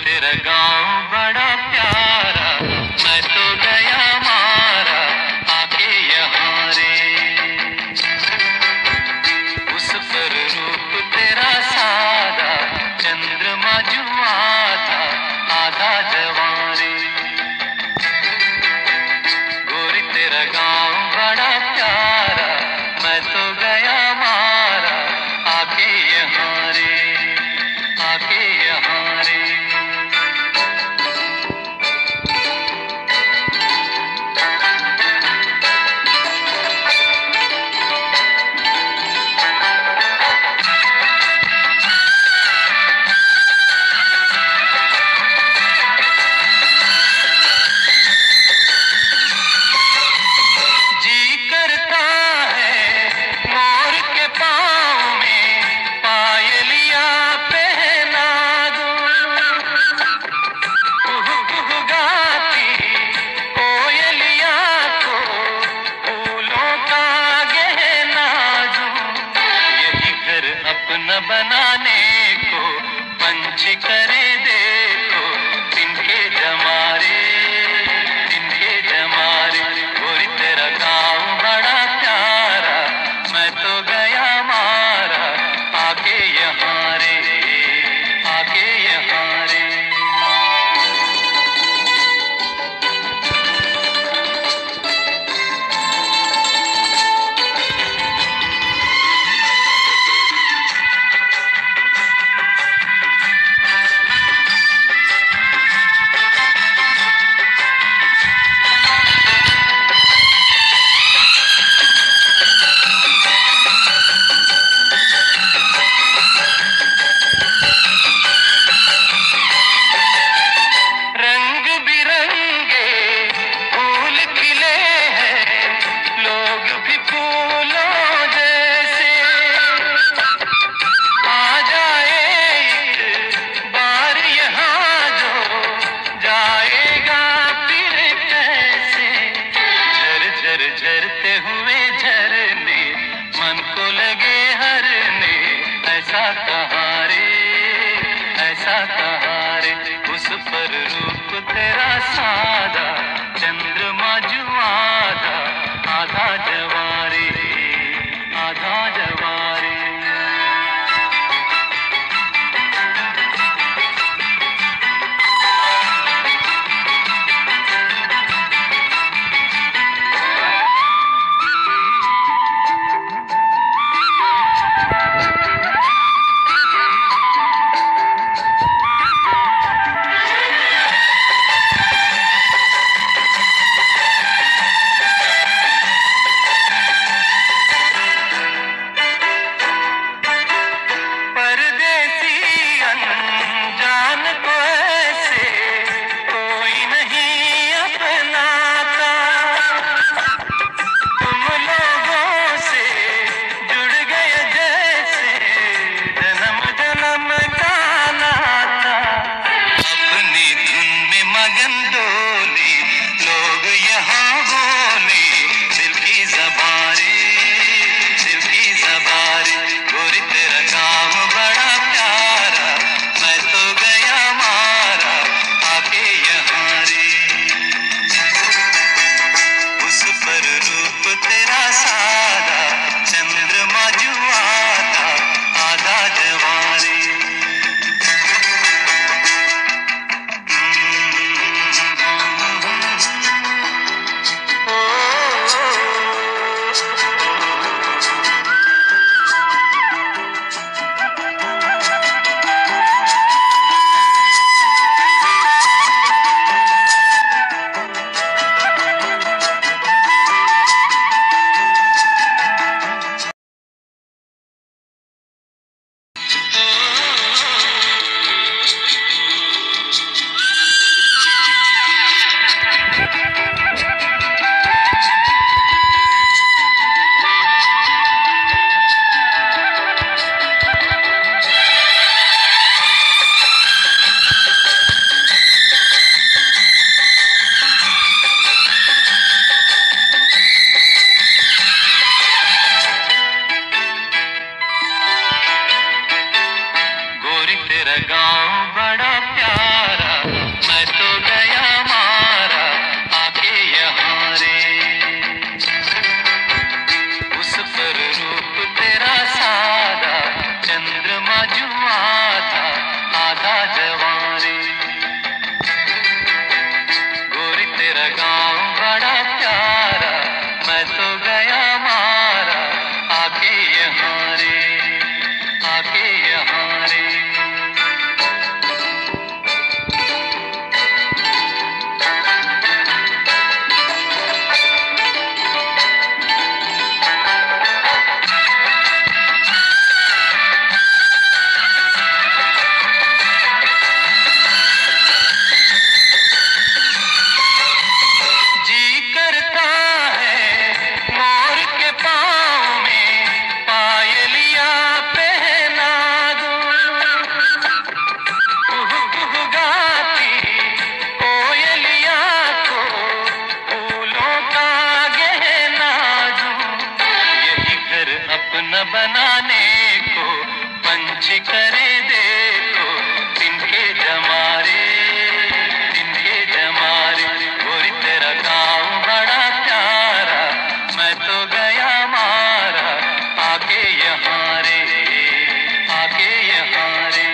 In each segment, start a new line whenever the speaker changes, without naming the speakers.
तेरा गांव बड़ा प्यारा, मैं तो गया मारा आके यहाँ रे। उस पर रूप तेरा सादा, चंद्रमा जुआ था आधा जवां रे। गोरी तेरा गांव बड़ा प्यारा, मैं तो गया मारा आके यहाँ रे, आके यहाँ रे। अपना बनाने को पंछी करे देखो, तिनके जमारे, तिनके जमारे। गोरी तेरा गाँव बड़ा प्यारा, मैं तो गया मारा आके यहाँ रे, आके यहाँ रे। झरते हुए झरने मन को लगे हरने, ऐसा कहाँ रे, ऐसा कहाँ रे। उस पर रूप तेरा सादा, चंद्रमा जुआ था आधा जवां रे, आधा जवां रे। गाँव बड़ा प्यारा। पंछी करे देखो तिनके जमारे, तिनके जमारे। गोरी तेरा गाँव बड़ा प्यारा, मैं तो गया मारा, आके यहाँ रे, आके यहाँ रे।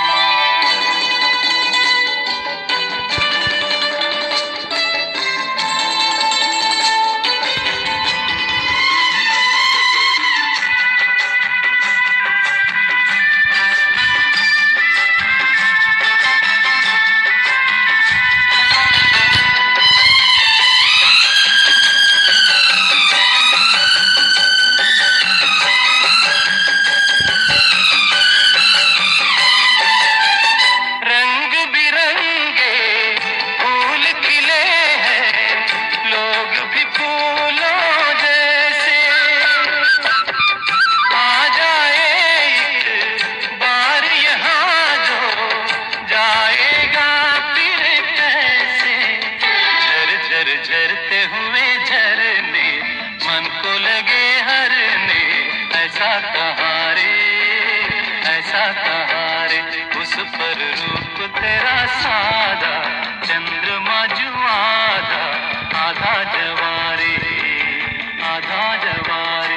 झरते हुए झरने मन को लगे हरने, ऐसा कहाँ रे, ऐसा कहाँ रे। उस पर रूप तेरा सादा, चंद्रमा जो आधा, आधा जवारे, आधा जवारे।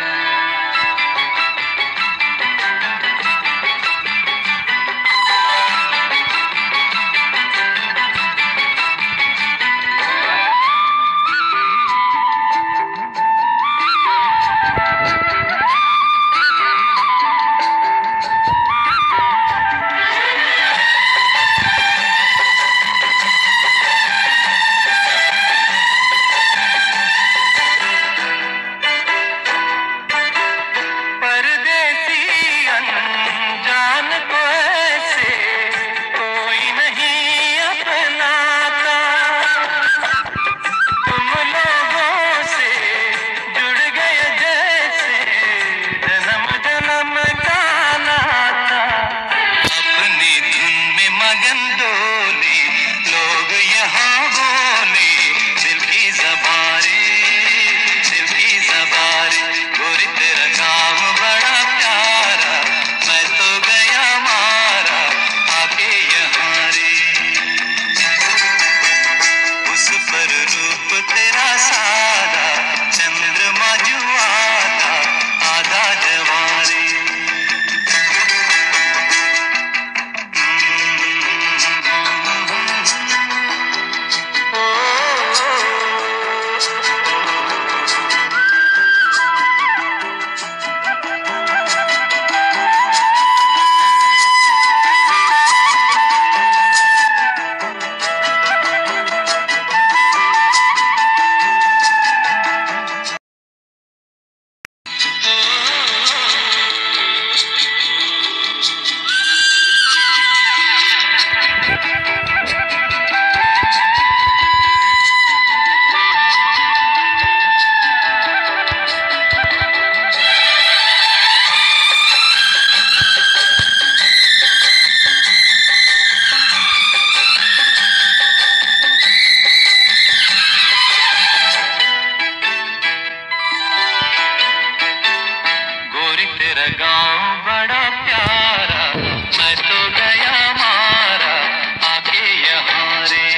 गाँव बड़ा प्यारा, मैं तो गया मारा, आके यहाँ रे।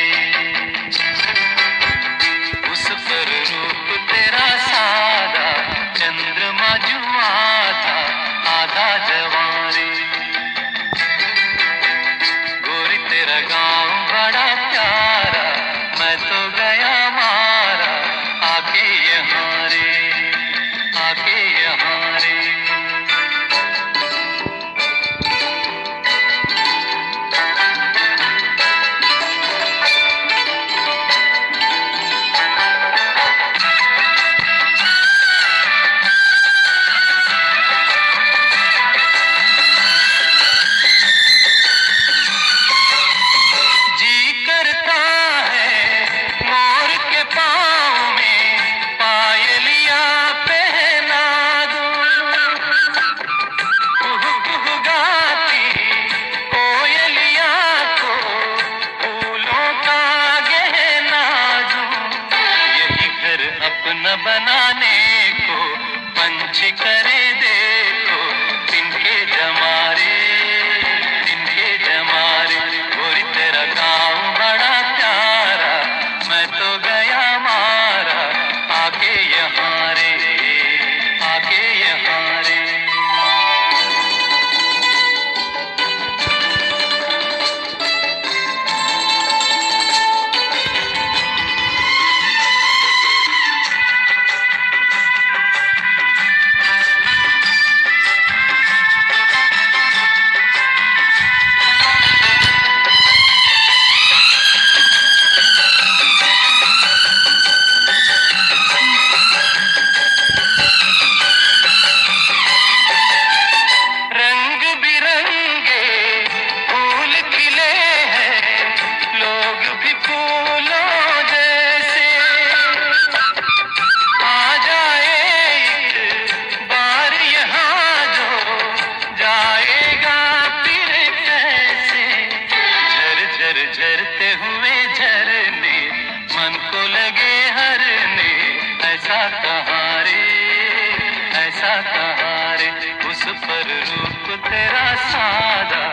उस पर रूप तेरा सादा, चंद्रमा जो आधा, आधा जवारे। गोरी तेरा गाँव बड़ा प्यारा, मैं तो गया मारा, आके यहाँ रे, आके यहाँ रे। अपना बनाने को पंछी करे देखो तिनके जमारे। तेरा सादा